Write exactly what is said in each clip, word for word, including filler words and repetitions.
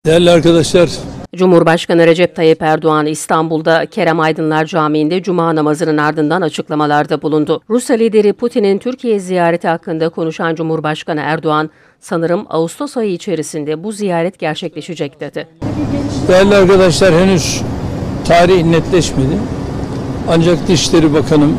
Değerli arkadaşlar, Cumhurbaşkanı Recep Tayyip Erdoğan İstanbul'da Kerem Aydınlar Camii'nde Cuma namazının ardından açıklamalarda bulundu. Rusya lideri Putin'in Türkiye ziyareti hakkında konuşan Cumhurbaşkanı Erdoğan, sanırım Ağustos ayı içerisinde bu ziyaret gerçekleşecek dedi. Değerli arkadaşlar, henüz tarih netleşmedi. Ancak Dışişleri Bakanım,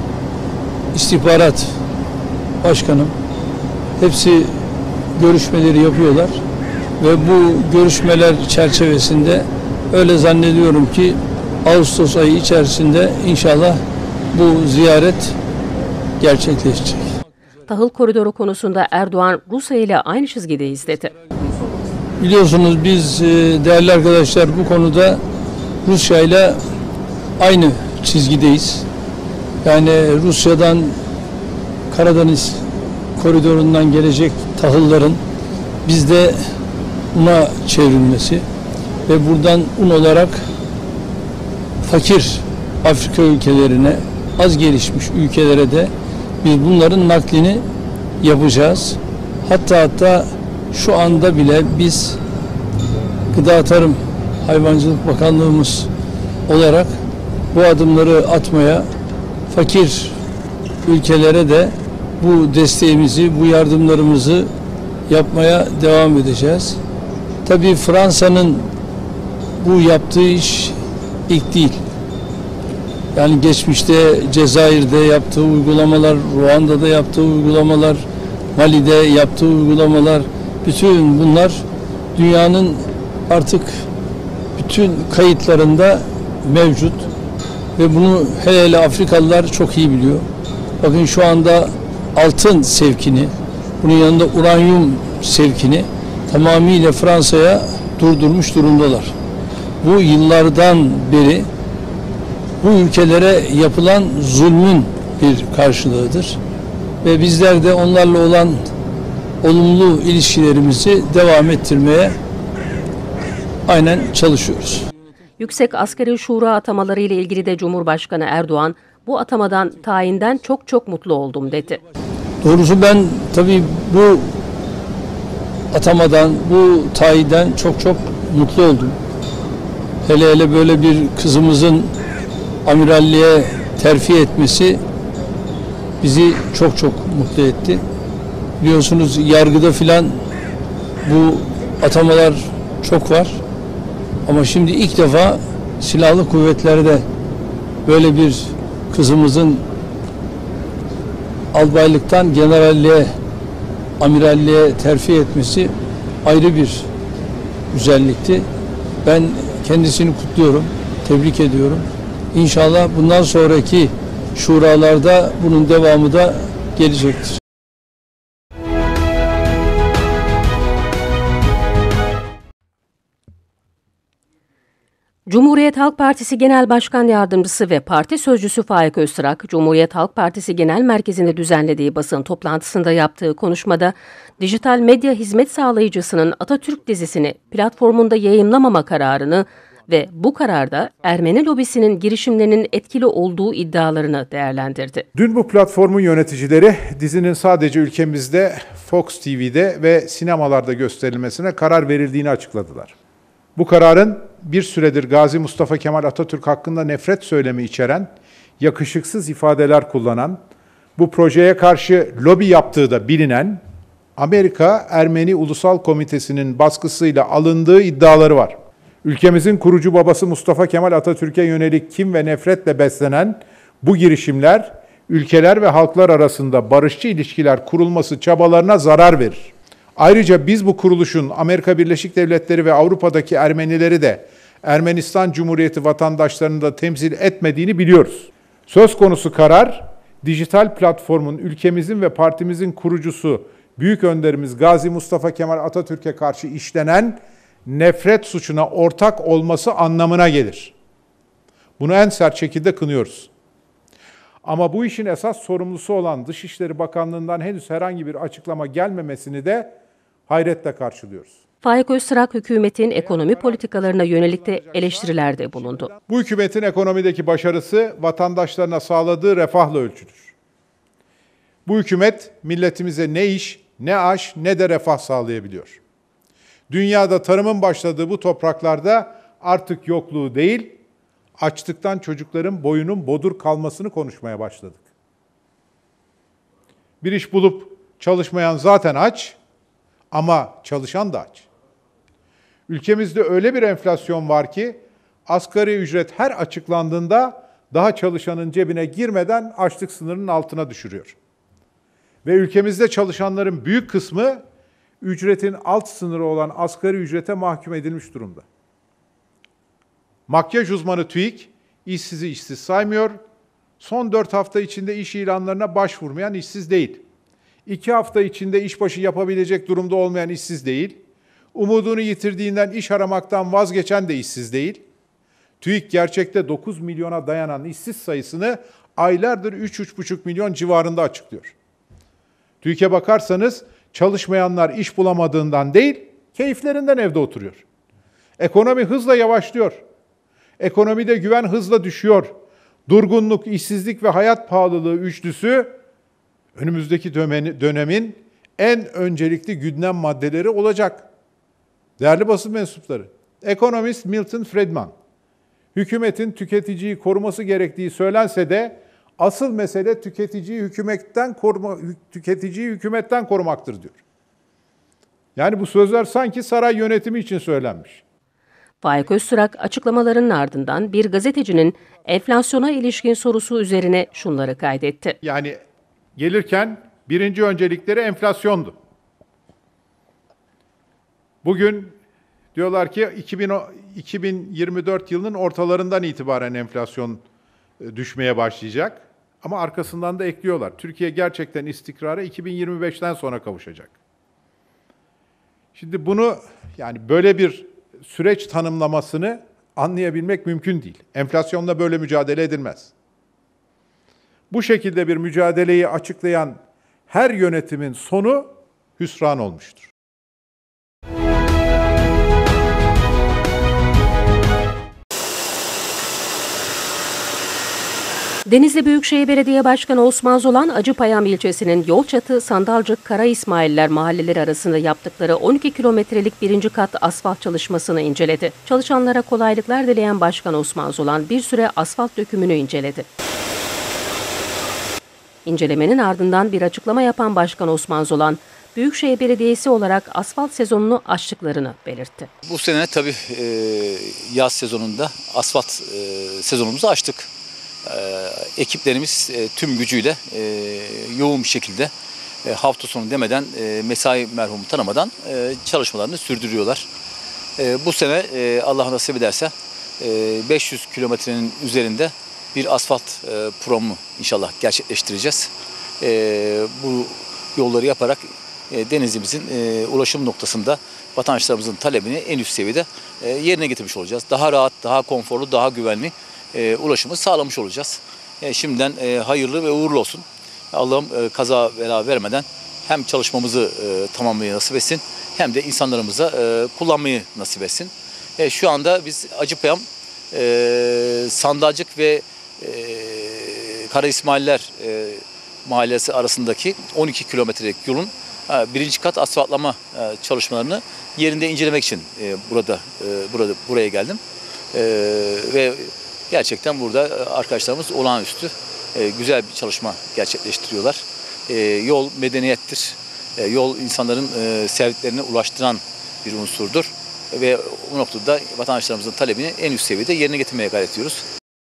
İstihbarat Başkanım hepsi görüşmeleri yapıyorlar. Ve bu görüşmeler çerçevesinde öyle zannediyorum ki Ağustos ayı içerisinde inşallah bu ziyaret gerçekleşecek. Tahıl koridoru konusunda Erdoğan, Rusya ile aynı çizgideyiz dedi. Biliyorsunuz biz değerli arkadaşlar bu konuda Rusya ile aynı çizgideyiz. Yani Rusya'dan Karadeniz koridorundan gelecek tahılların bizde una çevrilmesi ve buradan un olarak fakir Afrika ülkelerine, az gelişmiş ülkelere de biz bunların naklini yapacağız. Hatta hatta şu anda bile biz Gıda Tarım Hayvancılık Bakanlığımız olarak bu adımları atmaya, fakir ülkelere de bu desteğimizi, bu yardımlarımızı yapmaya devam edeceğiz. Tabii Fransa'nın bu yaptığı iş ilk değil. Yani geçmişte Cezayir'de yaptığı uygulamalar, Ruanda'da yaptığı uygulamalar, Mali'de yaptığı uygulamalar, bütün bunlar dünyanın artık bütün kayıtlarında mevcut ve bunu hele hele Afrikalılar çok iyi biliyor. Bakın şu anda altın sevkini, bunun yanında uranyum sevkini tamamıyla Fransa'ya durdurmuş durumdalar. Bu yıllardan beri bu ülkelere yapılan zulmün bir karşılığıdır. Ve bizler de onlarla olan olumlu ilişkilerimizi devam ettirmeye aynen çalışıyoruz. Yüksek Asgari Şura atamaları ile ilgili de Cumhurbaşkanı Erdoğan, bu atamadan, tayinden çok çok mutlu oldum dedi. Doğrusu ben tabii bu atamadan, bu tayiden çok çok mutlu oldum. Hele hele böyle bir kızımızın amiralliğe terfi etmesi bizi çok çok mutlu etti. Biliyorsunuz yargıda filan bu atamalar çok var. Ama şimdi ilk defa silahlı kuvvetlerde böyle bir kızımızın albaylıktan generalliğe, amiralliğe terfi etmesi ayrı bir güzellikti. Ben kendisini kutluyorum, tebrik ediyorum. İnşallah bundan sonraki şuralarda bunun devamı da gelecektir. Cumhuriyet Halk Partisi Genel Başkan Yardımcısı ve Parti Sözcüsü Faik Öztürk, Cumhuriyet Halk Partisi Genel Merkezi'nde düzenlediği basın toplantısında yaptığı konuşmada, dijital medya hizmet sağlayıcısının Atatürk dizisini platformunda yayımlamama kararını ve bu kararda Ermeni lobisinin girişimlerinin etkili olduğu iddialarını değerlendirdi. Dün bu platformun yöneticileri dizinin sadece ülkemizde Fox T V'de ve sinemalarda gösterilmesine karar verildiğini açıkladılar. Bu kararın bir süredir Gazi Mustafa Kemal Atatürk hakkında nefret söylemi içeren, yakışıksız ifadeler kullanan, bu projeye karşı lobi yaptığı da bilinen Amerika Ermeni Ulusal Komitesi'nin baskısıyla alındığı iddiaları var. Ülkemizin kurucu babası Mustafa Kemal Atatürk'e yönelik kin ve nefretle beslenen bu girişimler, ülkeler ve halklar arasında barışçı ilişkiler kurulması çabalarına zarar verir. Ayrıca biz bu kuruluşun Amerika Birleşik Devletleri ve Avrupa'daki Ermenileri de Ermenistan Cumhuriyeti vatandaşlarını da temsil etmediğini biliyoruz. Söz konusu karar, dijital platformun ülkemizin ve partimizin kurucusu Büyük Önderimiz Gazi Mustafa Kemal Atatürk'e karşı işlenen nefret suçuna ortak olması anlamına gelir. Bunu en sert şekilde kınıyoruz. Ama bu işin esas sorumlusu olan Dışişleri Bakanlığı'ndan henüz herhangi bir açıklama gelmemesini de hayretle karşılıyoruz. Faik Öztürk, hükümetin ekonomi politikalarına yönelik de eleştirilerde bulundu. Bu hükümetin ekonomideki başarısı vatandaşlarına sağladığı refahla ölçülür. Bu hükümet milletimize ne iş, ne aş, ne de refah sağlayabiliyor. Dünyada tarımın başladığı bu topraklarda artık yokluğu değil, açlıktan çocukların boyunun bodur kalmasını konuşmaya başladık. Bir iş bulup çalışmayan zaten aç ama çalışan da aç. Ülkemizde öyle bir enflasyon var ki asgari ücret her açıklandığında daha çalışanın cebine girmeden açlık sınırının altına düşürüyor. Ve ülkemizde çalışanların büyük kısmı ücretin alt sınırı olan asgari ücrete mahkum edilmiş durumda. Makyaj uzmanı TÜİK, işsizi işsiz saymıyor, son dört hafta içinde iş ilanlarına başvurmayan işsiz değil, iki hafta içinde işbaşı yapabilecek durumda olmayan işsiz değil, umudunu yitirdiğinden iş aramaktan vazgeçen de işsiz değil. TÜİK gerçekte dokuz milyona dayanan işsiz sayısını aylardır üç üç buçuk milyon civarında açıklıyor. TÜİK'e bakarsanız çalışmayanlar iş bulamadığından değil, keyiflerinden evde oturuyor. Ekonomi hızla yavaşlıyor. Ekonomide güven hızla düşüyor. Durgunluk, işsizlik ve hayat pahalılığı üçlüsü önümüzdeki dönemin en öncelikli gündem maddeleri olacak. Değerli basın mensupları, ekonomist Milton Friedman, hükümetin tüketiciyi koruması gerektiği söylense de asıl mesele tüketiciyi hükümetten koruma, tüketiciyi hükümetten korumaktır diyor. Yani bu sözler sanki saray yönetimi için söylenmiş. Faik Öztürk açıklamalarının ardından bir gazetecinin enflasyona ilişkin sorusu üzerine şunları kaydetti. Yani gelirken birinci öncelikleri enflasyondu. Bugün diyorlar ki iki bin yirmi dört yılının ortalarından itibaren enflasyon düşmeye başlayacak. Ama arkasından da ekliyorlar. Türkiye gerçekten istikrara iki bin yirmi beşten sonra kavuşacak. Şimdi bunu, yani böyle bir süreç tanımlamasını anlayabilmek mümkün değil. Enflasyonla böyle mücadele edilmez. Bu şekilde bir mücadeleyi açıklayan her yönetimin sonu hüsran olmuştur. Denizli Büyükşehir Belediye Başkanı Osman Zolan, Acıpayam ilçesinin Yolçatı, Sandalcık, Kara İsmailler mahalleleri arasında yaptıkları on iki kilometrelik birinci kat asfalt çalışmasını inceledi. Çalışanlara kolaylıklar dileyen Başkan Osman Zolan bir süre asfalt dökümünü inceledi. İncelemenin ardından bir açıklama yapan Başkan Osman Zolan, Büyükşehir Belediyesi olarak asfalt sezonunu açtıklarını belirtti. Bu sene tabii e, yaz sezonunda asfalt e, sezonumuzu açtık. E, ekiplerimiz e, tüm gücüyle e, yoğun bir şekilde e, hafta sonu demeden e, mesai merhumu tanımadan e, çalışmalarını sürdürüyorlar. E, bu sene e, Allah nasip ederse e, beş yüz kilometrenin üzerinde bir asfalt e, programı inşallah gerçekleştireceğiz. E, bu yolları yaparak e, Denizli'mizin e, ulaşım noktasında vatandaşlarımızın talebini en üst seviyede e, yerine getirmiş olacağız. Daha rahat, daha konforlu, daha güvenli e, ulaşımı sağlamış olacağız. E, şimdiden e, hayırlı ve uğurlu olsun. Allah'ım e, kaza bela vermeden hem çalışmamızı e, tamamlamayı nasip etsin, hem de insanlarımıza e, kullanmayı nasip etsin. E, şu anda biz Acıpayam, e, Sandalcık ve e, Kara İsmailler e, mahallesi arasındaki on iki kilometrelik yolun e, birinci kat asfaltlama e, çalışmalarını yerinde incelemek için e, burada e, burada buraya geldim. E, ve gerçekten burada arkadaşlarımız olağanüstü e, güzel bir çalışma gerçekleştiriyorlar. E, yol medeniyettir. E, yol insanların e, sevdiklerine ulaştıran bir unsurdur. Ve bu noktada vatandaşlarımızın talebini en üst seviyede yerine getirmeye gayret ediyoruz.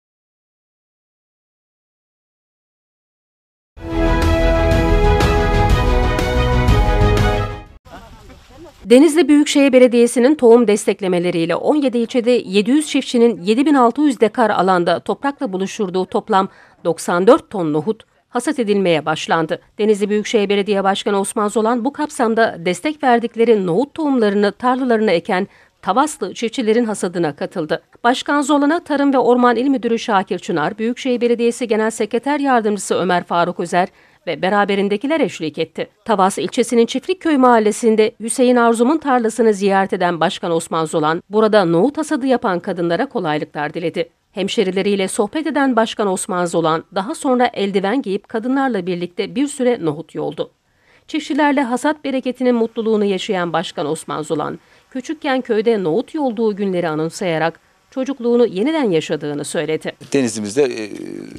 Denizli Büyükşehir Belediyesi'nin tohum desteklemeleriyle on yedi ilçede yedi yüz çiftçinin yedi bin altı yüz dekar alanda toprakla buluşturduğu toplam doksan dört ton nohut hasat edilmeye başlandı. Denizli Büyükşehir Belediye Başkanı Osman Zolan bu kapsamda destek verdikleri nohut tohumlarını tarlalarına eken Tavaslı çiftçilerin hasadına katıldı. Başkan Zolan'a Tarım ve Orman İl Müdürü Şakir Çınar, Büyükşehir Belediyesi Genel Sekreter Yardımcısı Ömer Faruk Özer ve beraberindekiler eşlik etti. Tavas ilçesinin Çiftlikköy mahallesinde Hüseyin Arzum'un tarlasını ziyaret eden Başkan Osman Zolan, burada nohut hasadı yapan kadınlara kolaylıklar diledi. Hemşerileriyle sohbet eden Başkan Osman Zolan, daha sonra eldiven giyip kadınlarla birlikte bir süre nohut yoldu. Çiftçilerle hasat bereketinin mutluluğunu yaşayan Başkan Osman Zolan, küçükken köyde nohut yolduğu günleri anımsayarak çocukluğunu yeniden yaşadığını söyledi. Denizli'mizde e,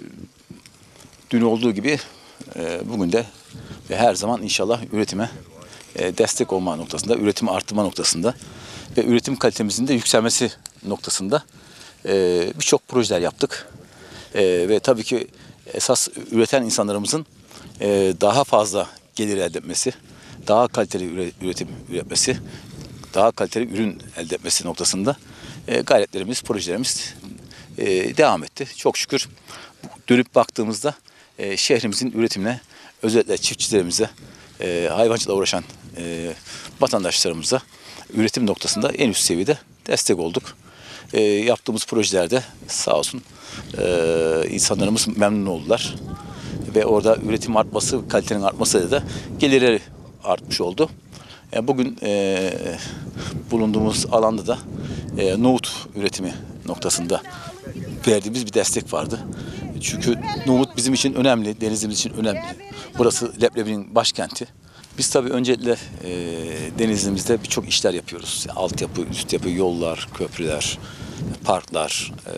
dün olduğu gibi e, bugün de ve her zaman inşallah üretime e, destek olma noktasında, üretimi arttırma noktasında ve üretim kalitemizin de yükselmesi noktasında e, birçok projeler yaptık. E, ve tabii ki esas üreten insanlarımızın e, daha fazla gelir elde etmesi, daha kaliteli üretim üretmesi, daha kaliteli ürün elde etmesi noktasında e, gayretlerimiz, projelerimiz e, devam etti. Çok şükür dönüp baktığımızda e, şehrimizin üretimine, özellikle çiftçilerimize, e, hayvancılıkla uğraşan e, vatandaşlarımıza üretim noktasında en üst seviyede destek olduk. E, yaptığımız projelerde sağ olsun e, insanlarımız memnun oldular. Ve orada üretim artması, kalitenin artması da gelirleri artmış oldu. Yani bugün e, bulunduğumuz alanda da e, nohut üretimi noktasında verdiğimiz bir destek vardı. Çünkü nohut bizim için önemli, Denizli'miz için önemli. Burası leblebinin başkenti. Biz tabii öncelikle e, Denizli'mizde birçok işler yapıyoruz. Yani altyapı, üst yapı, yollar, köprüler, parklar e,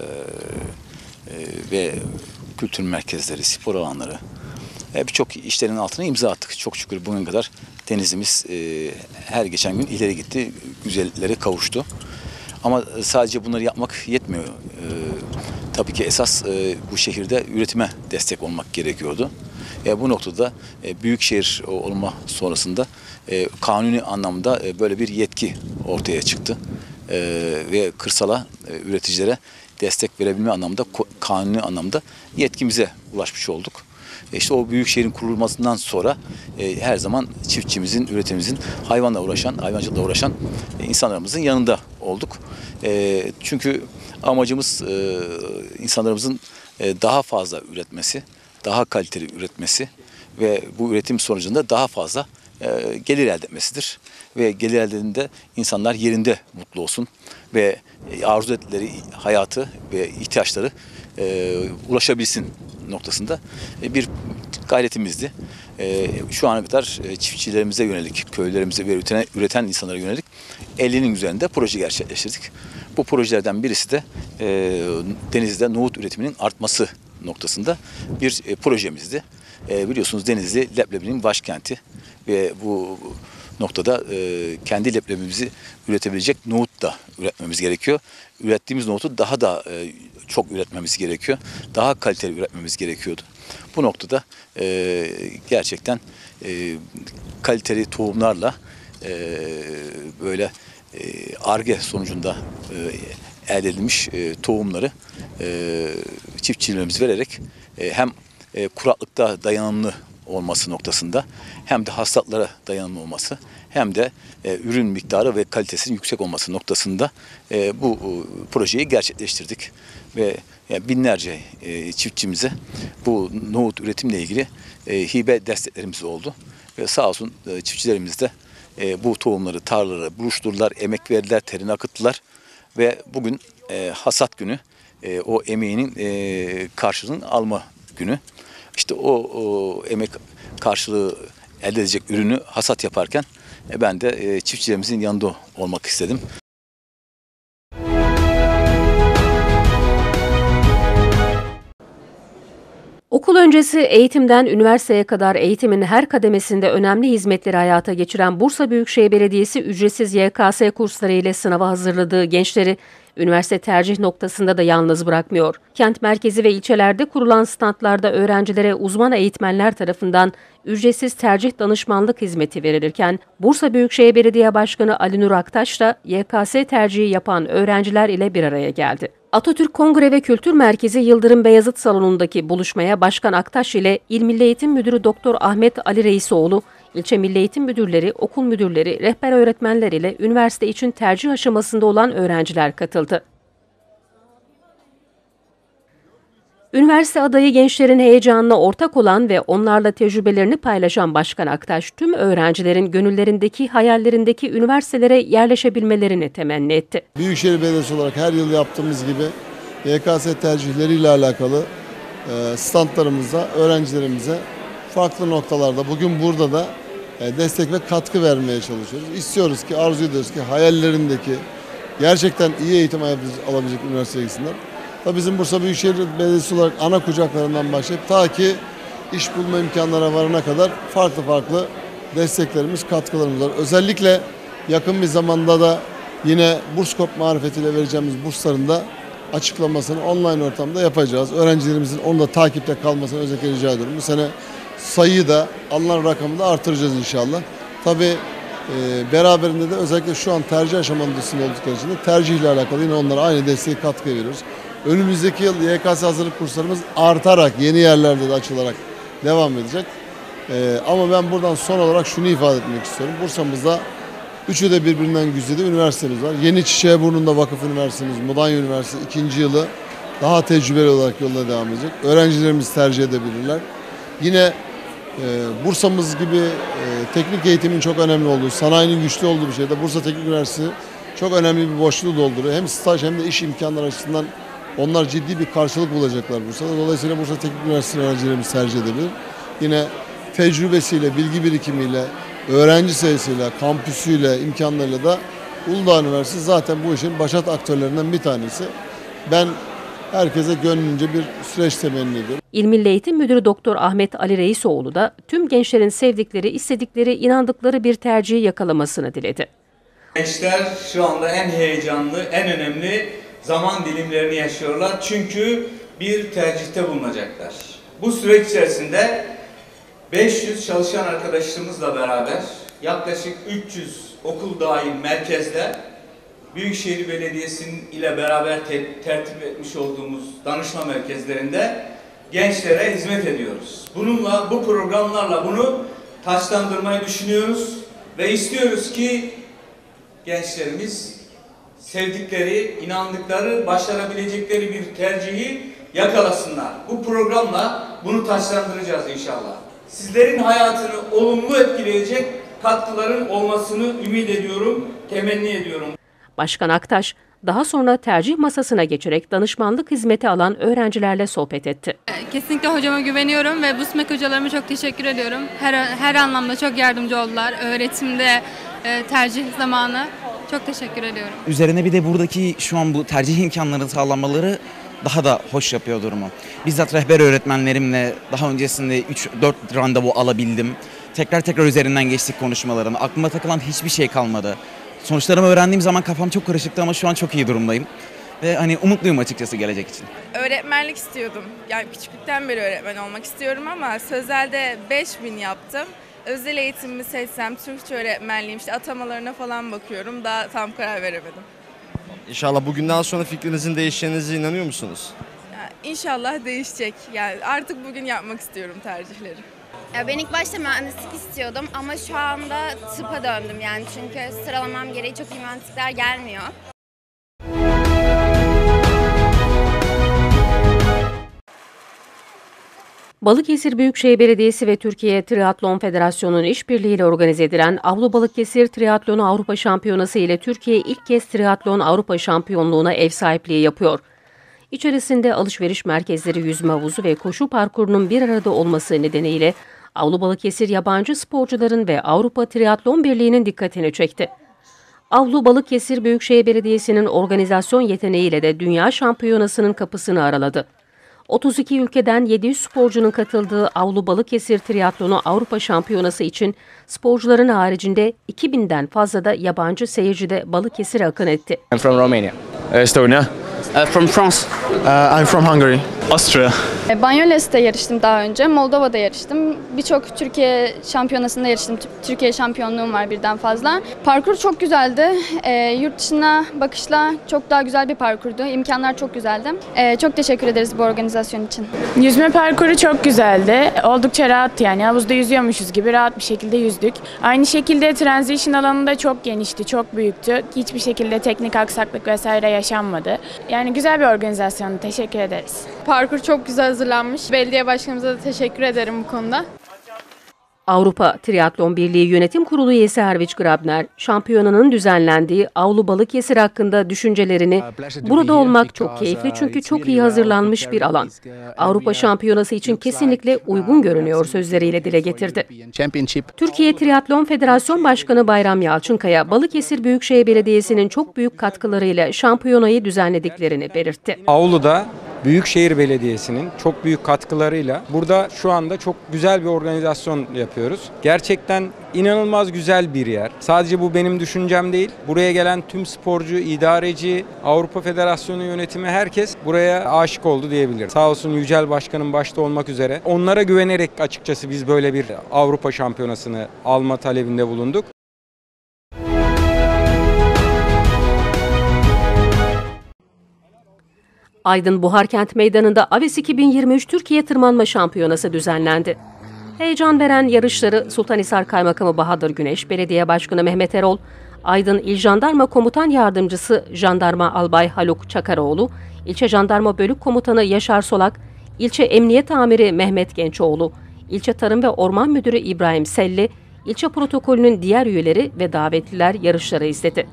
e, ve kültür merkezleri, spor alanları. E, birçok işlerin altına imza attık. Çok şükür bugüne kadar Denizli'miz e, her geçen gün ileri gitti, güzellere kavuştu. Ama sadece bunları yapmak yetmiyor. E, tabii ki esas e, bu şehirde üretime destek olmak gerekiyordu. E, bu noktada e, büyükşehir olma sonrasında e, kanuni anlamda e, böyle bir yetki ortaya çıktı. E, ve kırsala, e, üreticilere destek verebilme anlamda, kanuni anlamda yetkimize ulaşmış olduk. E, işte o büyükşehirin kurulmasından sonra e, her zaman çiftçimizin, üretimimizin, hayvanla uğraşan, hayvancılıkla uğraşan e, insanlarımızın yanında olduk. E, çünkü amacımız e, insanlarımızın e, daha fazla üretmesi, daha kaliteli üretmesi ve bu üretim sonucunda daha fazla e, gelir elde etmesidir. Ve gelir elde edildiğinde insanlar yerinde mutlu olsun ve arzu ettikleri hayatı ve ihtiyaçları e, ulaşabilsin noktasında e, bir gayretimizdi. E, şu ana kadar e, çiftçilerimize yönelik, köylerimize ve üreten, üreten insanlara yönelik ellinin üzerinde proje gerçekleştirdik. Bu projelerden birisi de e, Denizli'de nohut üretiminin artması noktasında bir e, projemizdi. E, biliyorsunuz Denizli leblebinin başkenti ve bu noktada e, kendi leblebimizi üretebilecek nohut da üretmemiz gerekiyor. Ürettiğimiz nohutu daha da e, çok üretmemiz gerekiyor. Daha kaliteli üretmemiz gerekiyordu. Bu noktada e, gerçekten e, kaliteli tohumlarla e, böyle Ar-Ge sonucunda e, elde edilmiş e, tohumları e, çiftçilerimiz vererek e, hem e, kuraklıkta dayanımlı olması noktasında hem de hastalıklara dayanımlı olması hem de e, ürün miktarı ve kalitesinin yüksek olması noktasında e, bu e, projeyi gerçekleştirdik ve yani binlerce e, çiftçimize bu nohut üretimle ilgili e, hibe desteklerimiz oldu ve sağ olsun e, çiftçilerimiz de e, bu tohumları tarlalara buluşturdular, emek verdiler, terini akıttılar ve bugün e, hasat günü, e, o emeğinin e, karşılığını alma günü. İşte o, o emek karşılığı elde edecek ürünü hasat yaparken e, ben de e, çiftçilerimizin yanında olmak istedim. Okul öncesi eğitimden üniversiteye kadar eğitimin her kademesinde önemli hizmetleri hayata geçiren Bursa Büyükşehir Belediyesi ücretsiz Y K S kursları ile sınava hazırladığı gençleri üniversite tercih noktasında da yalnız bırakmıyor. Kent merkezi ve ilçelerde kurulan standlarda öğrencilere uzman eğitmenler tarafından ücretsiz tercih danışmanlık hizmeti verilirken, Bursa Büyükşehir Belediye Başkanı Ali Nur Aktaş da Y K S tercihi yapan öğrenciler ile bir araya geldi. Atatürk Kongre ve Kültür Merkezi Yıldırım Beyazıt Salonu'ndaki buluşmaya Başkan Aktaş ile İl Milli Eğitim Müdürü Doktor Ahmet Ali Reisoğlu, ilçe milli eğitim müdürleri, okul müdürleri, rehber öğretmenler ile üniversite için tercih aşamasında olan öğrenciler katıldı. Üniversite adayı gençlerin heyecanına ortak olan ve onlarla tecrübelerini paylaşan Başkan Aktaş, tüm öğrencilerin gönüllerindeki, hayallerindeki üniversitelere yerleşebilmelerini temenni etti. Büyükşehir Belediyesi olarak her yıl yaptığımız gibi Y K S tercihleriyle alakalı standlarımızda öğrencilerimize farklı noktalarda, bugün burada da destek ve katkı vermeye çalışıyoruz. İstiyoruz ki, arzu ediyoruz ki hayallerindeki gerçekten iyi eğitim alabilecek üniversiteye gitsinler. Tabii bizim Bursa Büyükşehir Belediyesi olarak ana kucaklarından başlayıp ta ki iş bulma imkanlara varana kadar farklı farklı desteklerimiz, katkılarımız var. Özellikle yakın bir zamanda da yine Burskop marifetiyle vereceğimiz bursların da açıklamasını online ortamda yapacağız. Öğrencilerimizin onu da takipte kalmasını özellikle rica ediyorum. Bu sene sayıyı da, alınan rakamı da artıracağız inşallah. Tabii e, beraberinde de özellikle şu an tercih aşamasında oldukları için de tercihle alakalı yine onlara aynı desteği, katkı veriyoruz. Önümüzdeki yıl Y K S hazırlık kurslarımız artarak, yeni yerlerde de açılarak devam edecek. Ee, ama ben buradan son olarak şunu ifade etmek istiyorum. Bursa'mızda üçü de birbirinden güzide üniversitemiz var. Yeni Çiçeğiburnu'nda Vakıf Üniversitemiz, Mudanya Üniversitesi ikinci yılı daha tecrübeli olarak yoluna devam edecek. Öğrencilerimiz tercih edebilirler. Yine e, Bursa'mız gibi e, teknik eğitimin çok önemli olduğu, sanayinin güçlü olduğu bir şeyde Bursa Teknik Üniversitesi çok önemli bir boşluğu dolduruyor. Hem staj hem de iş imkanları açısından onlar ciddi bir karşılık bulacaklar Bursa'da. Dolayısıyla Bursa Teknik Üniversitesi öğrencilerimiz tercih edebilir. Yine tecrübesiyle, bilgi birikimiyle, öğrenci sayısıyla, kampüsüyle, imkanlarıyla da Uludağ Üniversitesi zaten bu işin başat aktörlerinden bir tanesi. Ben herkese gönlünce bir süreç temenni ediyorum. İl Milli Eğitim Müdürü Doktor Ahmet Ali Reisoğlu da tüm gençlerin sevdikleri, istedikleri, inandıkları bir tercihi yakalamasını diledi. Gençler şu anda en heyecanlı, en önemli zaman dilimlerini yaşıyorlar. Çünkü bir tercihte bulunacaklar. Bu süreç içerisinde beş yüz çalışan arkadaşlarımızla beraber yaklaşık üç yüz okul dahil merkezde Büyükşehir Belediyesi'nin ile beraber te tertip etmiş olduğumuz danışma merkezlerinde gençlere hizmet ediyoruz. Bununla, bu programlarla bunu taçlandırmayı düşünüyoruz ve istiyoruz ki gençlerimiz sevdikleri, inandıkları, başarabilecekleri bir tercihi yakalasınlar. Bu programla bunu taçlandıracağız inşallah. Sizlerin hayatını olumlu etkileyecek katkıların olmasını ümit ediyorum, temenni ediyorum. Başkan Aktaş daha sonra tercih masasına geçerek danışmanlık hizmeti alan öğrencilerle sohbet etti. Kesinlikle hocama güveniyorum ve BUSMEK hocalarıma çok teşekkür ediyorum. Her, her anlamda çok yardımcı oldular. Öğretimde, tercih zamanı çok teşekkür ediyorum. Üzerine bir de buradaki şu an bu tercih imkanlarının sağlanmaları daha da hoş yapıyor durumu. Bizzat rehber öğretmenlerimle daha öncesinde üç dört randevu alabildim. Tekrar tekrar üzerinden geçtik konuşmalarını. Aklıma takılan hiçbir şey kalmadı. Sonuçlarımı öğrendiğim zaman kafam çok karışıktı ama şu an çok iyi durumdayım. Ve hani umutluyum açıkçası gelecek için. Öğretmenlik istiyordum. Yani küçüklükten beri öğretmen olmak istiyorum ama sözelde beş bin yaptım. Özel eğitimimi seçsem Türkçe öğretmenliğim, işte atamalarına falan bakıyorum. Daha tam karar veremedim. İnşallah bugünden sonra fikrinizin değişeceğinize inanıyor musunuz? Yani İnşallah değişecek. Yani artık bugün yapmak istiyorum tercihleri. Ya ben ilk başta mühendislik istiyordum ama şu anda tıpa döndüm yani çünkü sıralamam gereği çok iyi mühendislikler gelmiyor. Balıkesir Büyükşehir Belediyesi ve Türkiye Triatlon Federasyonu'nun işbirliğiyle organize edilen Avlu Balıkesir Triatlonu Avrupa Şampiyonası ile Türkiye ilk kez Triatlon Avrupa Şampiyonluğu'na ev sahipliği yapıyor. İçerisinde alışveriş merkezleri, yüzme havuzu ve koşu parkurunun bir arada olması nedeniyle Avlu Balıkesir yabancı sporcuların ve Avrupa Triatlon Birliği'nin dikkatini çekti. Avlu Balıkesir Büyükşehir Belediyesi'nin organizasyon yeteneğiyle de Dünya Şampiyonası'nın kapısını araladı. otuz iki ülkeden yedi yüz sporcunun katıldığı Avlu Balıkesir Triatlonu Avrupa Şampiyonası için sporcuların haricinde iki binden fazla da yabancı seyirci de Balıkesir'e akın etti. I'm from Romania. Estonia. Uh, from France. Uh, I'm from Hungary. Austria. Banyoles'te yarıştım daha önce, Moldova'da yarıştım. Birçok Türkiye şampiyonasında yarıştım. Türkiye şampiyonluğum var birden fazla. Parkur çok güzeldi. E, yurt dışına bakışla çok daha güzel bir parkurdu. İmkanlar çok güzeldi. E, çok teşekkür ederiz bu organizasyon için. Yüzme parkuru çok güzeldi. Oldukça rahat yani. Havuzda yüzüyormuşuz gibi rahat bir şekilde yüzdük. Aynı şekilde transition alanında çok genişti, çok büyüktü. Hiçbir şekilde teknik aksaklık vesaire yaşanmadı. Yani güzel bir organizasyon. Teşekkür ederiz. Parkur çok güzel hazırlanmış. Belediye başkanımıza da teşekkür ederim bu konuda. Avrupa Triatlon Birliği Yönetim Kurulu üyesi Herwig Grabner, şampiyonanın düzenlendiği Avlu Balıkesir hakkında düşüncelerini, "Burada olmak çok keyifli çünkü çok iyi hazırlanmış bir alan. Avrupa Şampiyonası için kesinlikle uygun görünüyor" sözleriyle dile getirdi. Türkiye Triatlon Federasyon Başkanı Bayram Yalçınkaya, Balıkesir Büyükşehir Belediyesi'nin çok büyük katkılarıyla şampiyonayı düzenlediklerini belirtti. Avlu'da Büyükşehir Belediyesi'nin çok büyük katkılarıyla burada şu anda çok güzel bir organizasyon yapıyoruz. Gerçekten inanılmaz güzel bir yer. Sadece bu benim düşüncem değil. Buraya gelen tüm sporcu, idareci, Avrupa Federasyonu yönetimi, herkes buraya aşık oldu diyebilirim. Sağ olsun Yücel Başkan'ın başta olmak üzere. Onlara güvenerek açıkçası biz böyle bir Avrupa Şampiyonası'nı alma talebinde bulunduk. Aydın Buharkent Meydanı'nda Aves iki bin yirmi üç Türkiye Tırmanma Şampiyonası düzenlendi. Heyecan veren yarışları Sultanhisar Kaymakamı Bahadır Güneş, Belediye Başkanı Mehmet Erol, Aydın İl Jandarma Komutan Yardımcısı Jandarma Albay Haluk Çakaroğlu, İlçe Jandarma Bölük Komutanı Yaşar Solak, İlçe Emniyet Amiri Mehmet Gençoğlu, İlçe Tarım ve Orman Müdürü İbrahim Selli, ilçe protokolünün diğer üyeleri ve davetliler yarışları izledi.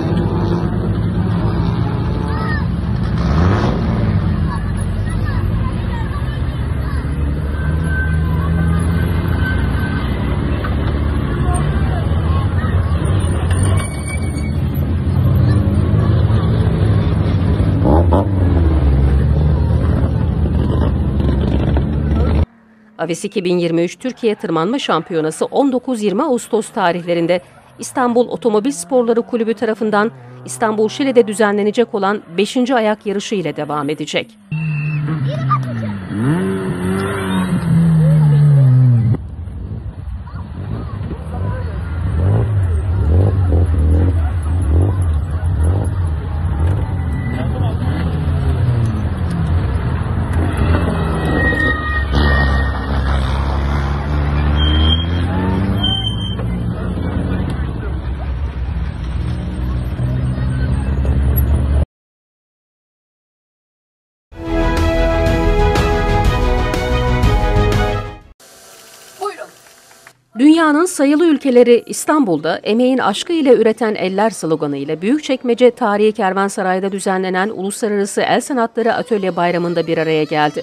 Aves iki bin yirmi üç Türkiye Tırmanma Şampiyonası on dokuz yirmi Ağustos tarihlerinde İstanbul Otomobil Sporları Kulübü tarafından İstanbul Şile'de düzenlenecek olan beşinci ayak yarışı ile devam edecek. Dünyanın sayılı ülkeleri İstanbul'da emeğin aşkı ile üreten eller sloganı ile Büyükçekmece Tarihi Kervansaray'da düzenlenen Uluslararası El Sanatları Atölye Bayramı'nda bir araya geldi.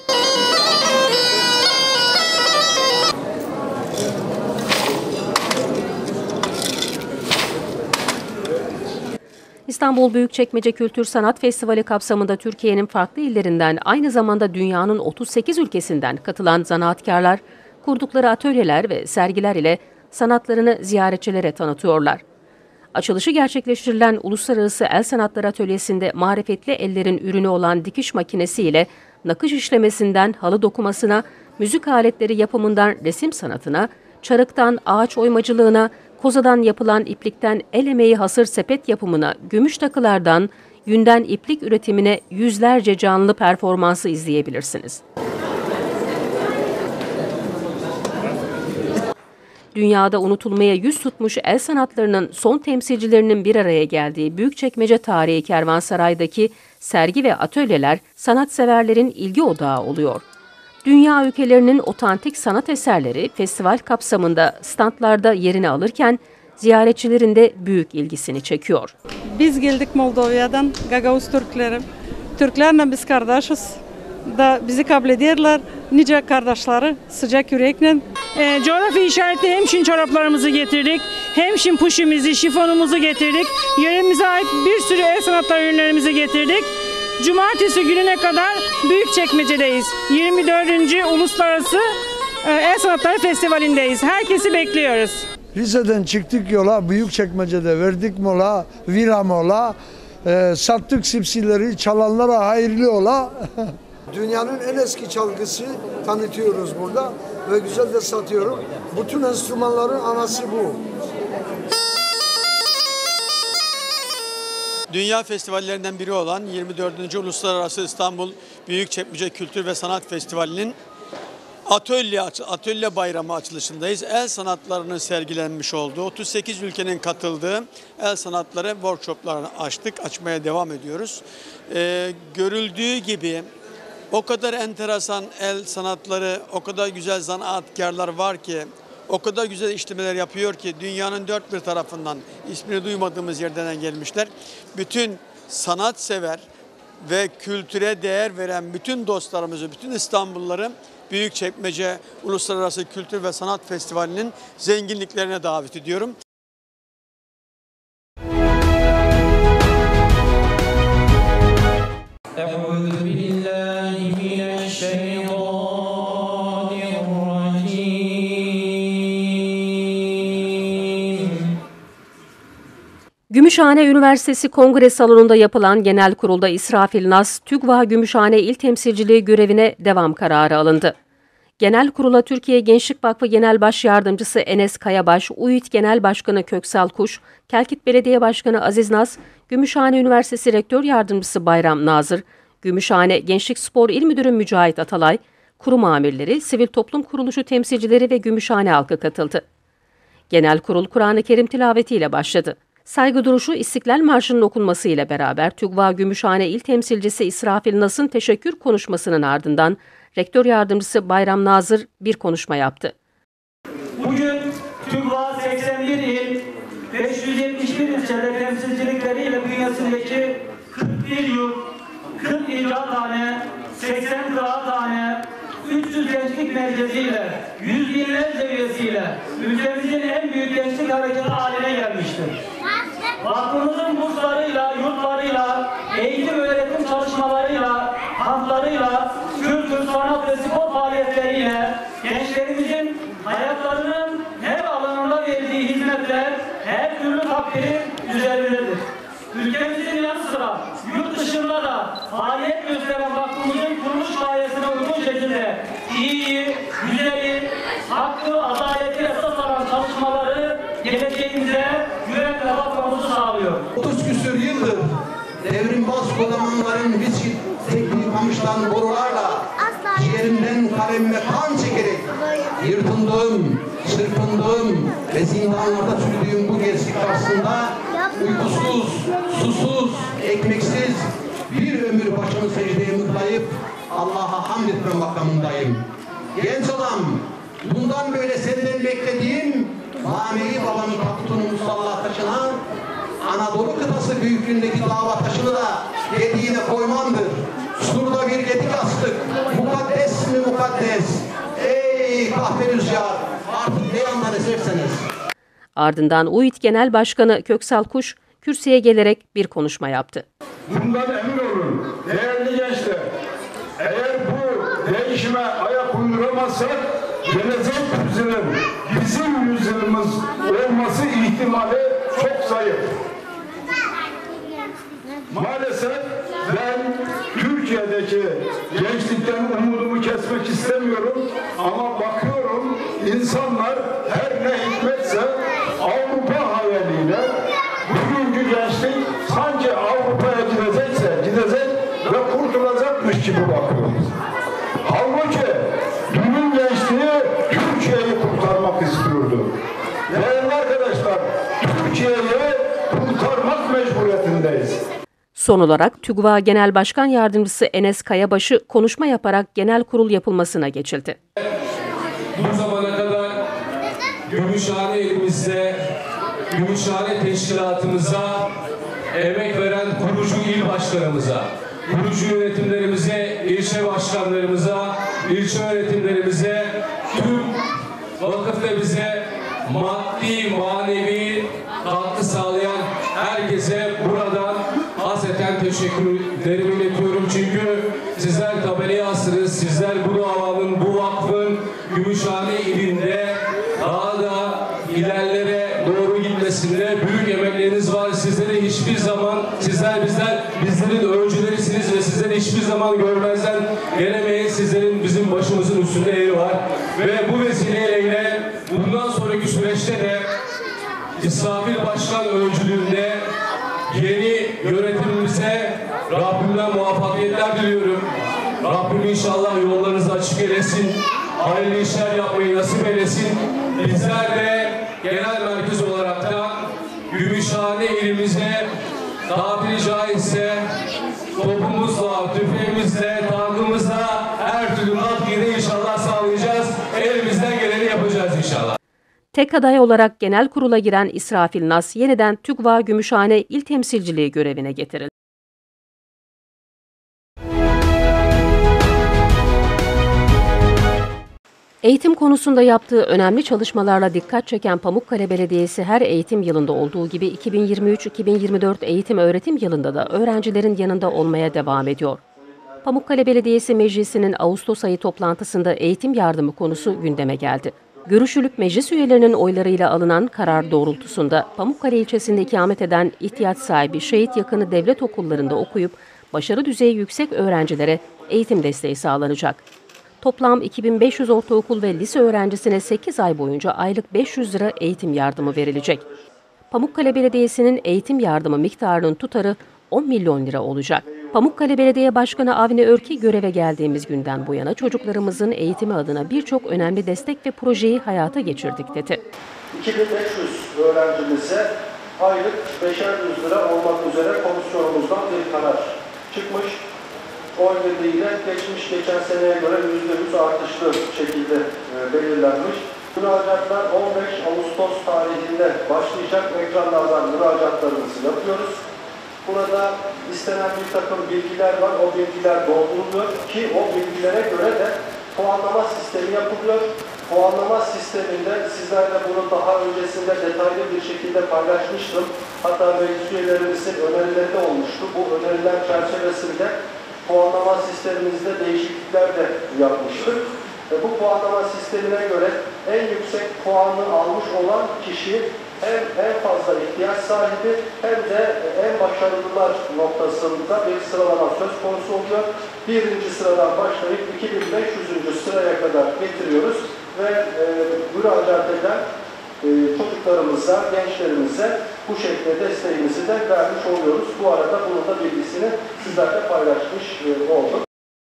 İstanbul Büyükçekmece Kültür Sanat Festivali kapsamında Türkiye'nin farklı illerinden, aynı zamanda dünyanın otuz sekiz ülkesinden katılan zanaatkarlar, kurdukları atölyeler ve sergiler ile sanatlarını ziyaretçilere tanıtıyorlar. Açılışı gerçekleştirilen Uluslararası El Sanatları Atölyesi'nde marifetli ellerin ürünü olan dikiş makinesi ile nakış işlemesinden halı dokumasına, müzik aletleri yapımından resim sanatına, çarıktan ağaç oymacılığına, kozadan yapılan iplikten el emeği hasır sepet yapımına, gümüş takılardan yünden iplik üretimine yüzlerce canlı performansı izleyebilirsiniz. Dünyada unutulmaya yüz tutmuş el sanatlarının son temsilcilerinin bir araya geldiği Büyükçekmece Tarihi Kervansaray'daki sergi ve atölyeler sanatseverlerin ilgi odağı oluyor. Dünya ülkelerinin otantik sanat eserleri festival kapsamında standlarda yerini alırken ziyaretçilerin de büyük ilgisini çekiyor. Biz geldik Moldova'dan, Gagavuz Türkleri. Türklerle biz kardeşiz. Da bizi kabul ediyorlar. Nice kardeşleri sıcak yürekle. E, coğrafi işaretli hemşin çoraplarımızı getirdik. Hemşin puşimizi, şifonumuzu getirdik. Yöremize ait bir sürü el sanatları ürünlerimizi getirdik. Cumartesi gününe kadar Büyükçekmece'deyiz. yirmi dördüncü Uluslararası El Sanatları Festivali'ndeyiz. Herkesi bekliyoruz. Rize'den çıktık yola, Büyükçekmece'de verdik mola, vira mola. E, sattık sipsileri, çalanlara hayırlı ola. Dünyanın en eski çalgısı tanıtıyoruz burada ve güzel de satıyorum. Bütün enstrümanların anası bu. Dünya festivallerinden biri olan yirmi dördüncü Uluslararası İstanbul Büyükçekmece Kültür ve Sanat Festivali'nin atölye, atölye bayramı açılışındayız. El sanatlarının sergilenmiş olduğu, otuz sekiz ülkenin katıldığı el sanatları workshoplarını açtık, açmaya devam ediyoruz. Ee, görüldüğü gibi o kadar enteresan el sanatları, o kadar güzel zanaatkarlar var ki O kadar güzel işlemeler yapıyor ki dünyanın dört bir tarafından ismini duymadığımız yerden gelmişler. Bütün sanatsever ve kültüre değer veren bütün dostlarımızı, bütün İstanbulluları Büyükçekmece Uluslararası Kültür ve Sanat Festivali'nin zenginliklerine davet ediyorum. Gümüşhane Üniversitesi Kongre Salonu'nda yapılan genel kurulda İsrafil Naz, TÜGVA Gümüşhane İl Temsilciliği görevine devam kararı alındı. Genel kurula Türkiye Gençlik Vakfı Genel Baş Yardımcısı Enes Kayabaş, U İ T Genel Başkanı Köksal Kuş, Kelkit Belediye Başkanı Aziz Naz, Gümüşhane Üniversitesi Rektör Yardımcısı Bayram Nazır, Gümüşhane Gençlik Spor İl Müdürü Mücahit Atalay, kurum amirleri, sivil toplum kuruluşu temsilcileri ve Gümüşhane halkı katıldı. Genel kurul Kur'an-ı Kerim tilavetiyle başladı. Saygı duruşu İstiklal Marşı'nın okunmasıyla beraber TÜGVA Gümüşhane İl Temsilcisi İsrafil Nas'ın teşekkür konuşmasının ardından Rektör Yardımcısı Bayram Nazır bir konuşma yaptı. Bugün TÜGVA seksen bir il, beş yüz yetmiş bir ilçede temsilcilikleriyle bünyesindeki kırk bir yurt, kırk icrathane, seksen kıraathane, üç yüz gençlik merkeziyle, yüz binlerce üyesiyle ülkemizin en büyük gençlik hareketi haline gelmiştir. Vakfımızın burslarıyla, yurtlarıyla, eğitim öğretim çalışmalarıyla, kamplarıyla, kültür, sanat ve spor faaliyetleriyle gençlerimizin hayatlarının her alanında verdiği hizmetler her türlü takdirin üzerindedir. Ülkemizin yanı sıra yurt dışında da faaliyet gösteren vakfımızın kuruluş gayesine uygun şekilde iyi, güzeli, hakkı, adaleti esas alan çalışmaları geleceğimize güvenle bakmamızı sağlıyor. otuz küsür yıldır devrimbaz kodamanların viski tekniği kamıştan borularla ciğerimden kalemime kan çekerek yırtındığım, çırpındığım ve zindanlarda sürdüğüm bu gençlik karşısında uykusuz, susuz, ekmeksiz bir ömür başımı secdeye mıhlayıp Allah'a hamd etme makamındayım. Genç adam, bundan böyle senden beklediğim manevi babanın taktının musalla taşına, Anadolu kıtası büyüklüğündeki dava taşını da dediğine koymandır. Surda bir gedik astık, mukaddes mi mukaddes? Ey kahve rüzgar, artık ne yandan eserseniz. Ardından U İ T Genel Başkanı Köksal Kuş, kürsüye gelerek bir konuşma yaptı. Bundan emin olun değerli gençler, eğer bu değişime ayak uyduramazsak gelecek yüzyılın bizim yüzyılımız olması ihtimali çok zayıf. Maalesef ben Türkiye'deki gençlikten umudumu kesmek istemiyorum ama bakıyorum insanlar her ne hikmetse Avrupa hayaliyle bugünkü gençlik sanki Avrupa'ya gidecekse gidecek ve kurtulacakmış gibi bakıyoruz. Halbuki dünün gençliği Türkiye'yi kurtarmak istiyordu. Değerli arkadaşlar, Türkiye'yi kurtarmak mecburiyetindeyiz. Son olarak TÜGVA Genel Başkan Yardımcısı Enes Kayabaşı konuşma yaparak genel kurul yapılmasına geçildi. Bu zamana kadar Gümüşhane elimizde, Gümüşhane teşkilatımıza emek veren kurucu il başkanımıza, kurucu yönetimlerimize, ilçe başkanlarımıza, ilçe yönetimlerimize, tüm vakıf ve bize maddi, manevi katkı sağlayan herkese buradan hasreten teşekkürlerimi iletiyorum. Çünkü sizler tabelaya asınız, sizler bu davanın, bu vakfın Gümüşhane ilinde daha da ilerlere doğru gitmesinde büyük emekleriniz var. Sizlere hiçbir zaman, sizler bizler, bizlerin öncülerisiniz ve sizleri hiçbir zaman görmezden gelemeyin. Sizlerin bizim başımızın üstünde yeri var. Ve bu vesileyle bundan sonraki süreçte de İsrafil Başkan öncülüğünde yeni yönetimimize Rabbimden muvaffakiyetler diliyorum. Rabbim inşallah yollarınızı açık eylesin. Hayırlı işler yapmayı nasip eylesin. Bizler de genel merkez olarak da Gümüşhane ilimize tabiri caizse topumuzla, tüfeğimizle, tankımızla her türlü katkıyı inşallah sağlayacağız. Elimizden geleni yapacağız inşallah. Tek aday olarak genel kurula giren İsrafil Nas yeniden TÜGVA Gümüşhane İl Temsilciliği görevine getirildi. Eğitim konusunda yaptığı önemli çalışmalarla dikkat çeken Pamukkale Belediyesi her eğitim yılında olduğu gibi iki bin yirmi üç iki bin yirmi dört eğitim öğretim yılında da öğrencilerin yanında olmaya devam ediyor. Pamukkale Belediyesi Meclisi'nin Ağustos ayı toplantısında eğitim yardımı konusu gündeme geldi. Görüşülüp meclis üyelerinin oylarıyla alınan karar doğrultusunda Pamukkale ilçesinde ikamet eden ihtiyaç sahibi şehit yakını devlet okullarında okuyup başarı düzeyi yüksek öğrencilere eğitim desteği sağlanacak. Toplam iki bin beş yüz ortaokul ve lise öğrencisine sekiz ay boyunca aylık beş yüz lira eğitim yardımı verilecek. Pamukkale Belediyesi'nin eğitim yardımı miktarının tutarı on milyon lira olacak. Pamukkale Belediye Başkanı Avni Örki göreve geldiğimiz günden bu yana çocuklarımızın eğitimi adına birçok önemli destek ve projeyi hayata geçirdik dedi. iki bin beş yüz öğrencimize aylık beşer yüz lira olmak üzere komisyonumuzdan bir karar çıkmış. Oy birliğiyle geçmiş geçen seneye göre yüzde yüz artışlı şekilde e, belirlenmiş. Müracaatlar on beş Ağustos tarihinde başlayacak. Ekranlardan müracaatlarımızı yapıyoruz. Burada istenen bir takım bilgiler var. O bilgiler dolduruluyor ki o bilgilere göre de puanlama sistemi yapılıyor. Puanlama sisteminde sizlerle bunu daha öncesinde detaylı bir şekilde paylaşmıştım. Hatta meclis üyelerimizin önerileri de olmuştu. Bu öneriler çerçevesinde puanlama sistemimizde değişiklikler de yapmıştık. Ve bu puanlama sistemine göre en yüksek puanı almış olan kişi hem en fazla ihtiyaç sahibi hem de en başarılılar noktasında bir sıralama söz konusu oluyor. Birinci sıradan başlayıp iki bin beş yüzüncü sıraya kadar getiriyoruz ve e, müracaat eden e, çocuklarımıza, gençlerimize bu şekilde desteğimizi de vermiş oluyoruz. Bu arada bunun da bilgisini sizlerle paylaşmış e, olduk.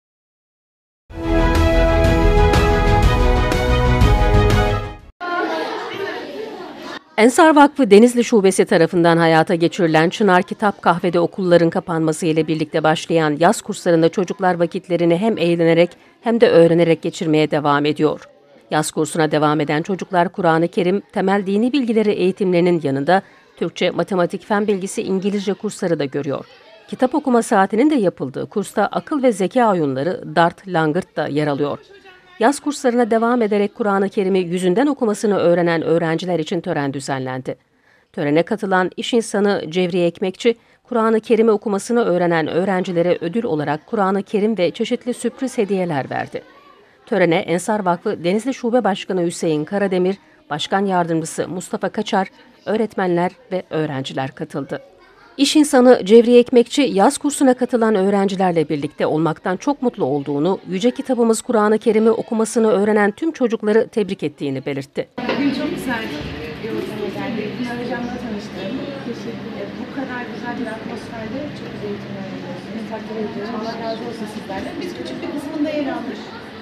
Ensar Vakfı Denizli Şubesi tarafından hayata geçirilen Çınar Kitap Kahve'de okulların kapanması ile birlikte başlayan yaz kurslarında çocuklar vakitlerini hem eğlenerek hem de öğrenerek geçirmeye devam ediyor. Yaz kursuna devam eden çocuklar Kur'an-ı Kerim, temel dini bilgileri eğitimlerinin yanında Türkçe, matematik, fen bilgisi, İngilizce kursları da görüyor. Kitap okuma saatinin de yapıldığı kursta akıl ve zeka oyunları, dart, langırt da yer alıyor. Yaz kurslarına devam ederek Kur'an-ı Kerim'i yüzünden okumasını öğrenen öğrenciler için tören düzenlendi. Törene katılan iş insanı Cevriye Ekmekçi, Kur'an-ı Kerim'i okumasını öğrenen öğrencilere ödül olarak Kur'an-ı Kerim ve çeşitli sürpriz hediyeler verdi. Törene Ensar Vakfı Denizli Şube Başkanı Hüseyin Karademir, Başkan Yardımcısı Mustafa Kaçar, öğretmenler ve öğrenciler katıldı. İş insanı Cevriye Ekmekçi, yaz kursuna katılan öğrencilerle birlikte olmaktan çok mutlu olduğunu, yüce kitabımız Kur'an-ı Kerim'i okumasını öğrenen tüm çocukları tebrik ettiğini belirtti. Bugün çok güzel bir ortama geldi. Pınar Hocam'la tanıştım. Bu kadar güzel bir atmosferde çok güzel eğitimler veriyorsunuz. Takdir ediyorum. Allah razı olsun sizlerle. Biz küçük bir kısmında yer aldık.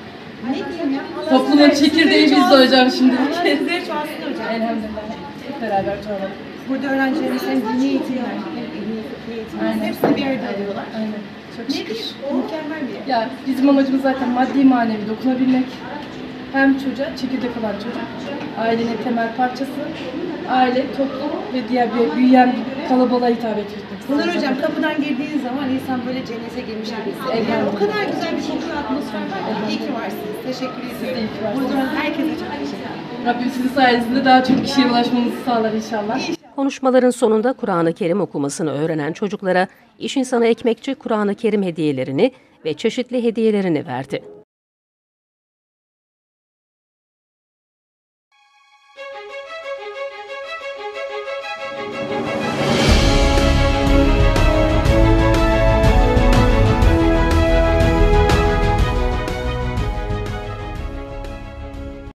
Ne diyeyim ya? Toplumun çekirdeği bizde hocam şimdi. Allah sizleri çoğalsın hocam. Elhamdülillah. Hep beraber çoğalalım. Burada öğrencilerimiz hem dini eğitimler hem ilmi eğitimler hepsini bir arada alıyorlar. Aynen. Çok şükür. Nedir? O mükemmel bir yer. Ya bizim amacımız zaten maddi manevi dokunabilmek. Hem çocuğa, çekirdek olan çocuk, ailenin temel parçası, aile, toplum ve diğer bir büyüyen bir kalabalığa hitap etmek. Pınar Hocam kapıdan girdiğiniz zaman insan böyle cennete girmiş gibi hissediyor. Yani o kadar güzel bir koku atmosfer var ki iyi ki varsınız. Teşekkür ederim. Buradan herkese çok teşekkür ederim. Rabbim sizin sayenizde daha çok kişiye ulaşmanızı sağlar inşallah. Konuşmaların sonunda Kur'an-ı Kerim okumasını öğrenen çocuklara iş insanı Ekmekçi Kur'an-ı Kerim hediyelerini ve çeşitli hediyelerini verdi.